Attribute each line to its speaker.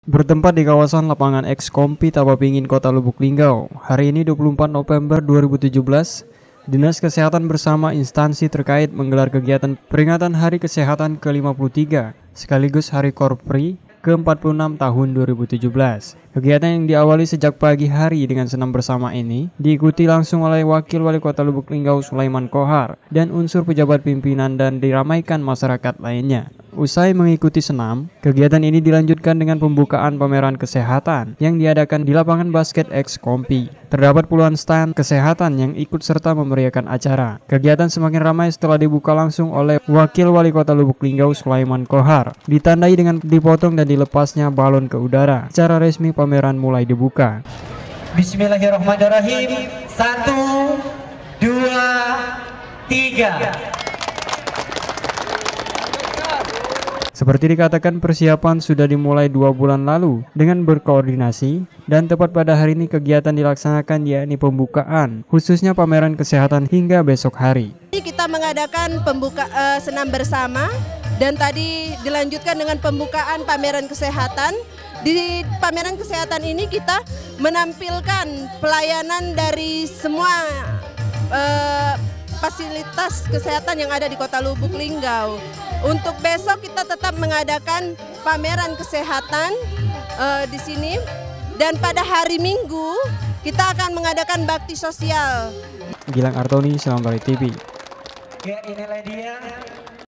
Speaker 1: Bertempat di kawasan lapangan X-Kompi Tapapingin, Kota Lubuk Linggau. Hari ini 24 November 2017, Dinas Kesehatan bersama instansi terkait menggelar kegiatan peringatan Hari Kesehatan ke-53 sekaligus Hari Korpri ke-46 tahun 2017. Kegiatan yang diawali sejak pagi hari dengan senam bersama ini diikuti langsung oleh Wakil Wali Kota Lubuk Linggau Sulaiman Kohar dan unsur pejabat pimpinan dan diramaikan masyarakat lainnya. Usai mengikuti senam, kegiatan ini dilanjutkan dengan pembukaan pameran kesehatan yang diadakan di lapangan basket X-Kompi. Terdapat puluhan stand kesehatan yang ikut serta memeriahkan acara. Kegiatan semakin ramai setelah dibuka langsung oleh Wakil Wali Kota Lubuk Linggau Sulaiman Kohar, ditandai dengan dipotong dan dilepasnya balon ke udara. Secara resmi pameran mulai dibuka.
Speaker 2: Bismillahirrahmanirrahim. 1, 2, 3.
Speaker 1: Seperti dikatakan, persiapan sudah dimulai 2 bulan lalu dengan berkoordinasi dan tepat pada hari ini kegiatan dilaksanakan, yakni pembukaan khususnya pameran kesehatan hingga besok hari.
Speaker 3: Kita mengadakan senam bersama dan tadi dilanjutkan dengan pembukaan pameran kesehatan. Di pameran kesehatan ini kita menampilkan pelayanan dari semua fasilitas kesehatan yang ada di Kota Lubuk Linggau. Untuk besok kita tetap mengadakan pameran kesehatan di sini, dan pada hari Minggu kita akan mengadakan bakti sosial.
Speaker 1: Gilang Artoni, Selamat TV.
Speaker 2: Ya, inilah dia.